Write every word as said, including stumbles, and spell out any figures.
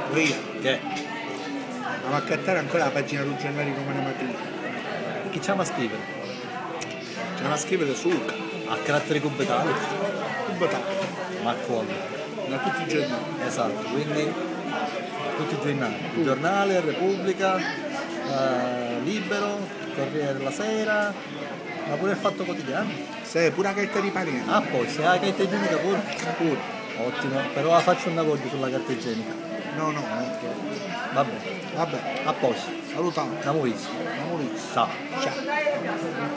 Via. Che? Andiamo a cattare ancora la pagina del giornale Romana Mattina. Chi c'ha a scrivere? C'è una scrivere su A carattere cubitale? Kubota, Ma come? da tutti i giornali. Esatto, quindi tutti i giornali. Il giornale, Repubblica, eh, Libero, Corriere della Sera, ma pure il Fatto Quotidiano. Se pure la carta di panino. Ah, poi se hai la carta igienica pure? Pure. Ottimo, però la faccio un lavoro sulla carta igienica. No, no. Vabbè, Vabbè, a posto, salutiamo. siamo visti. Siamo visti. Ciao. Ciao.